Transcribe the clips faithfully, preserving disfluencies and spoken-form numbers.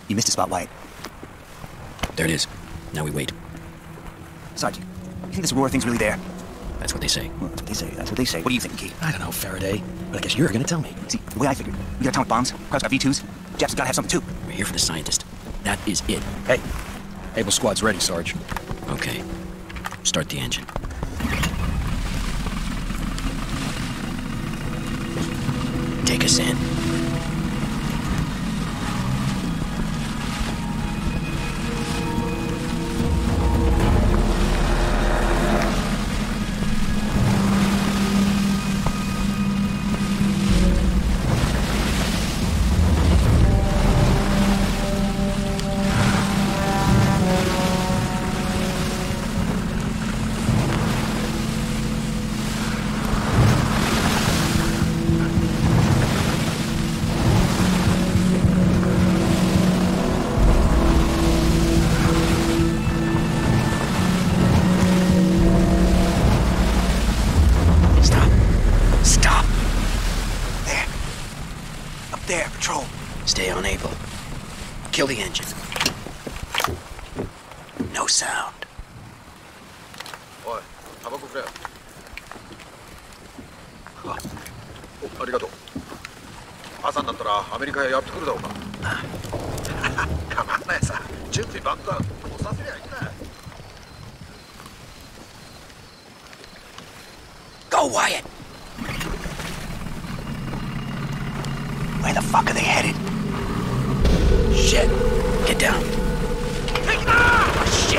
You missed a spot, Wyatt. There it is. Now we wait. Sergeant, you think this Aurora thing's really there? That's what they say. Well, that's what they say. That's what they say. What do you think, Key? I don't know, Faraday. But I guess you're gonna tell me. See, the way I figured, we got atomic bombs, Kraut's got V twos, Japs gotta have something too. We're here for the scientist. That is it. Hey, Able Squad's ready, Sarge. Okay. Start the engine. Take us in. Kill the engine. No sound. Oi, tabaco flare. Ah, oh, arigato. 朝になったらアメリカへやってくるだろうか。構わないさ。準備万端。もうさせりゃいいんだ。 Go, Wyatt! Where the fuck are they headed? Shit! Get down. Oh, shit!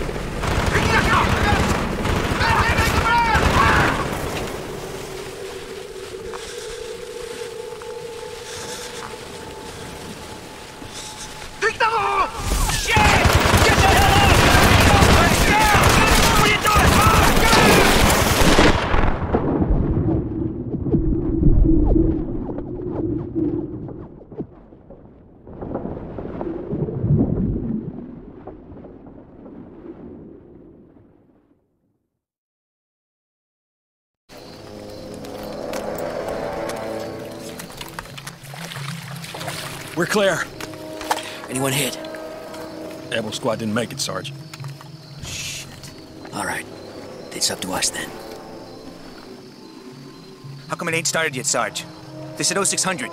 We're clear. Anyone hit? Able Squad didn't make it, Sarge. Shit. All right. It's up to us then. How come it ain't started yet, Sarge? They said oh six hundred.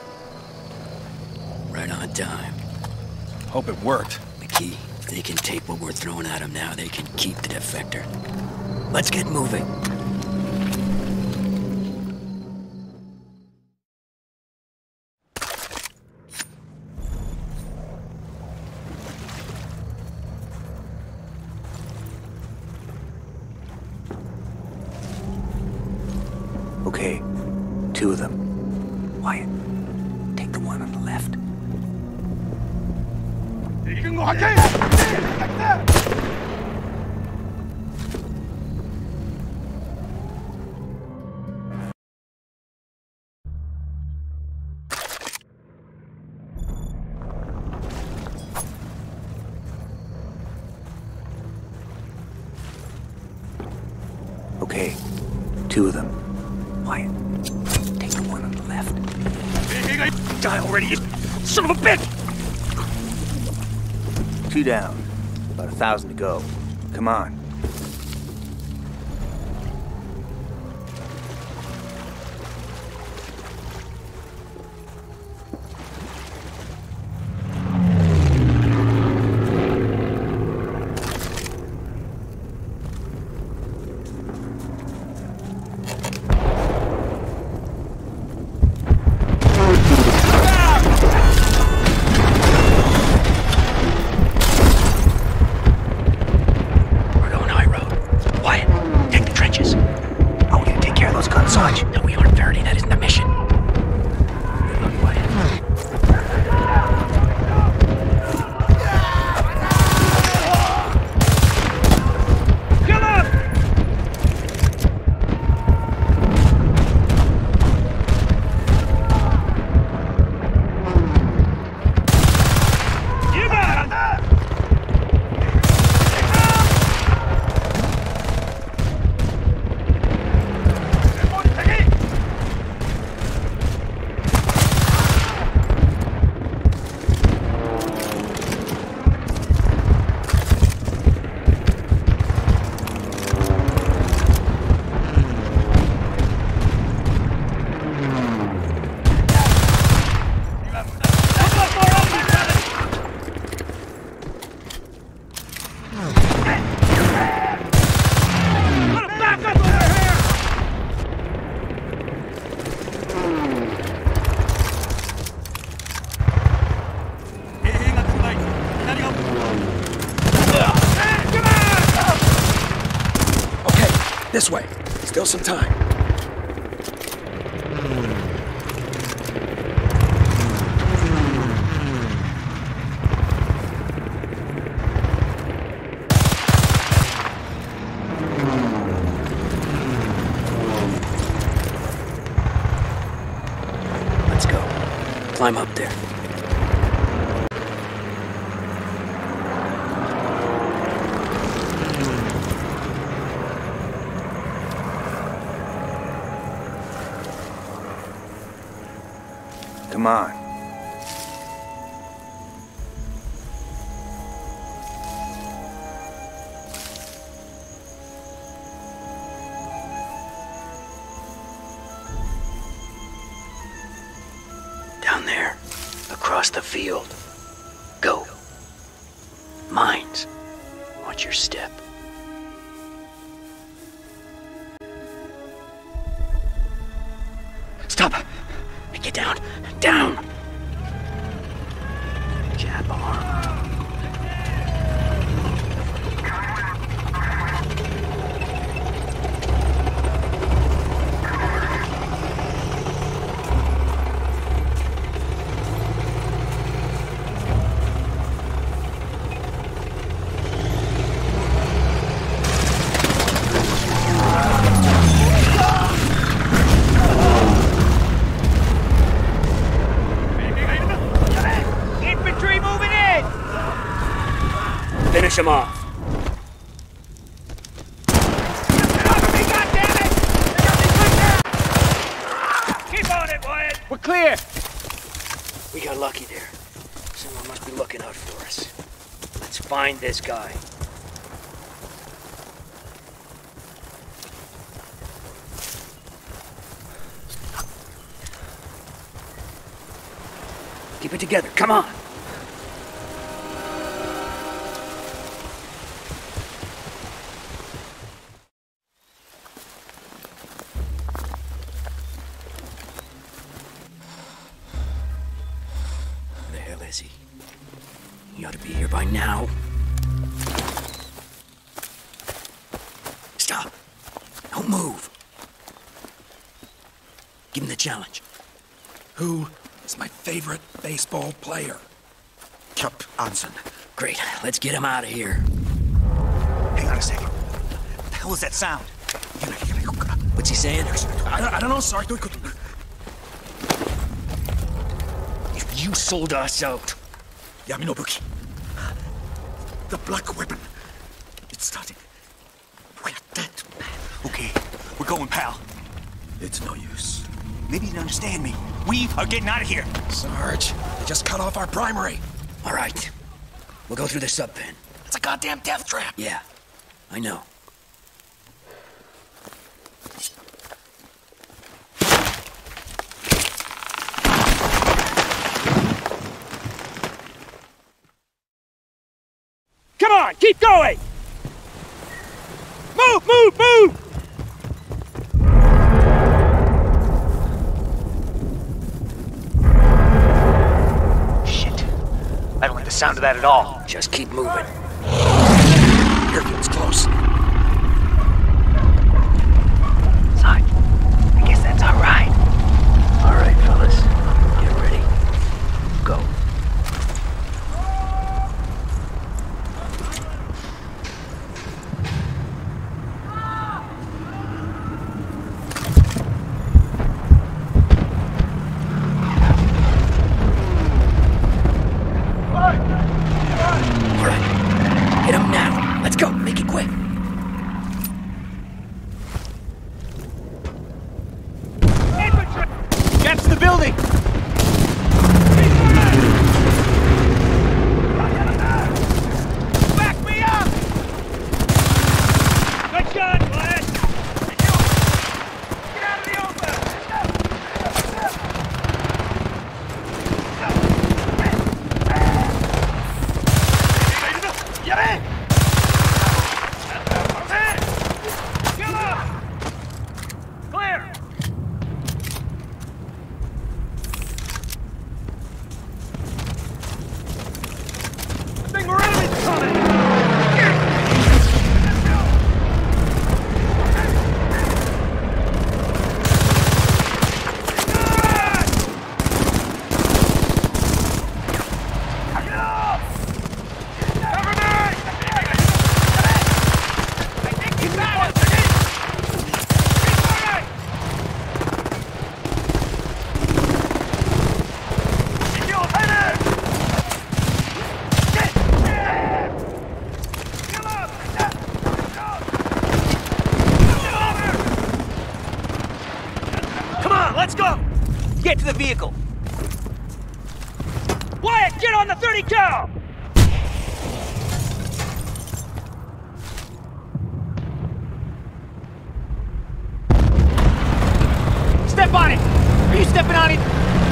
Right on time. Hope it worked. McKee, if they can take what we're throwing at them now, they can keep the defector. Let's get moving. Okay, two of them. Wyatt, take the one on the left. Okay, two of them. Wyatt, take the one on the left. Die already, you son of a bitch! Two down. About a thousand to go. Come on. This way. Still some time. Let's go. Climb up there. Come on. Down there, across the field. Go. Mines. Watch your step. Stop! Get down! Down! Jab arm. Finish him off. Keep on it, Wyatt. We're clear. We got lucky there. Someone must be looking out for us. Let's find this guy. Keep it together. Come on. He ought to be here by now. Stop. Don't move. Give him the challenge. Who is my favorite baseball player? Kertz Anson. Great. Let's get him out of here. Hang on a second. What the hell was that sound? What's he saying? I, I don't know, sorry. If you sold us out... Yami no Buki. The black weapon. It's starting. We're dead, man. Okay, we're going, pal. It's no use. Maybe you didn't understand me. We are getting out of here. Sarge, they just cut off our primary. All right. We'll go through the sub pen. It's a goddamn death trap. Yeah, I know. Come on, keep going! Move, move, move! Shit. I don't like the sound of that at all. Just keep moving. Airfield's close. Son, I guess that's all right. All right, fellas. Get ready. Go. All right. Hit him now. Let's go. Make it quick. You got him! Let's go! Get to the vehicle! Wyatt, get on the thirty cal! Step on it! Are you stepping on it?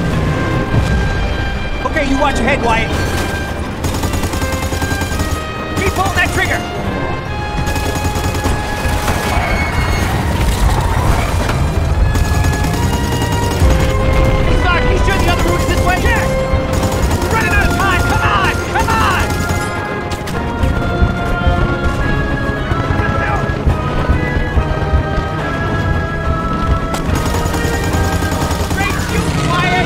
Okay, you watch your head, Wyatt. Keep pulling that trigger! The other route's this way? Yes! We're running out of time! Come on! Come on! Great shooting, Wyatt!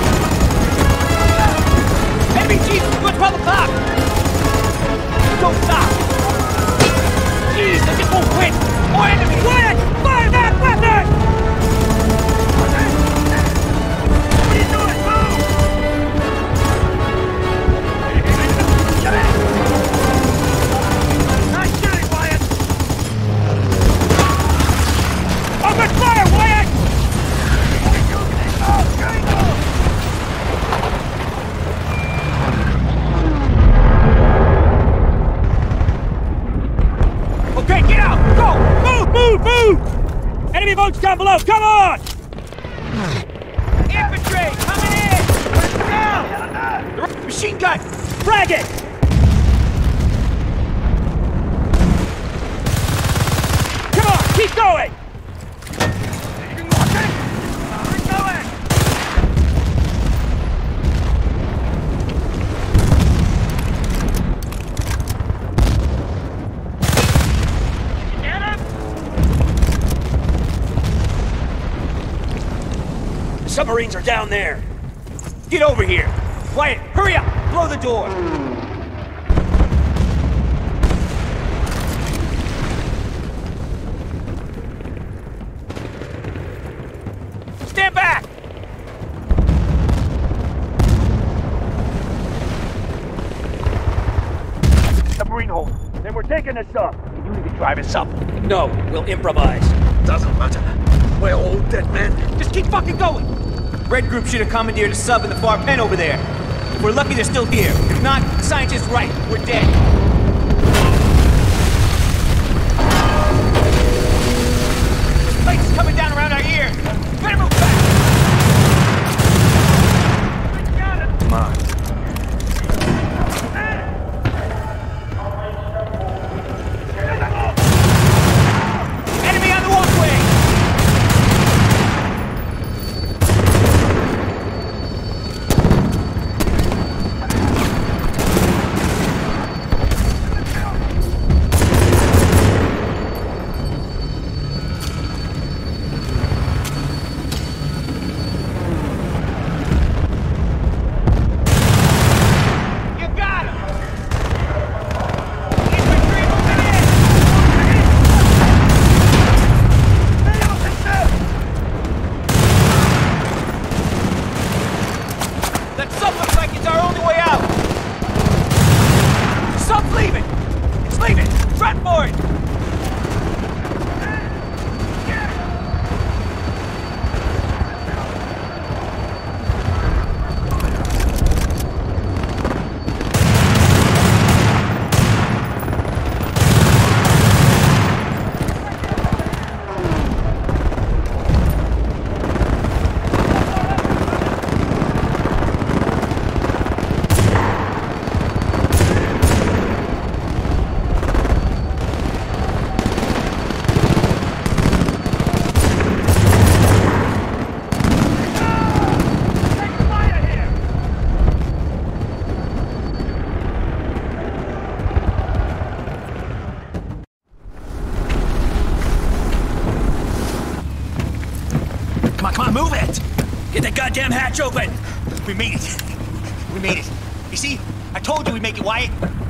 M B G, good twelve o'clock! Don't stop! Jeez, they just won't quit! More enemies! Wyatt! Fire that weapon! Open fire, Wyatt! Okay, get out! Go! Move, move, move! Enemy boats down below, come on! Infantry, coming in! Down! Machine gun! Frag it! Come on, keep going! Submarines are down there. Get over here. Wyatt, hurry up. Blow the door. Stand back. Submarine hole. Then we're taking this up. You need to drive us up. No, we'll improvise. Doesn't matter. We're all dead men. Just keep fucking going. Red Group should have commandeered a sub in the far pen over there. If we're lucky, they're still here. If not, the scientist's right. We're dead. This place is coming down around our ears. Better move back. Come on. Enemy on the walkway. Goddamn hatch open! We made it. We made it. You see? I told you we'd make it, Wyatt.